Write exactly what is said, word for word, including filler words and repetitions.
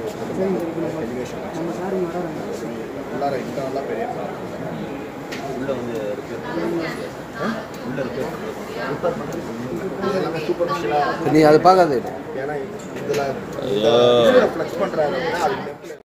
நம்ம சார் உள்ளார இன்டர்னலாக பெரிய உள்ளே வந்து இருக்கு உள்ளே இருக்கு எல்லாமே சூப்பர்ஃபிஷியலாக நீ அதை பார்க்காது ஏன்னா இதில் ஃப்ளெக்ஸ் பண்ணுறாங்க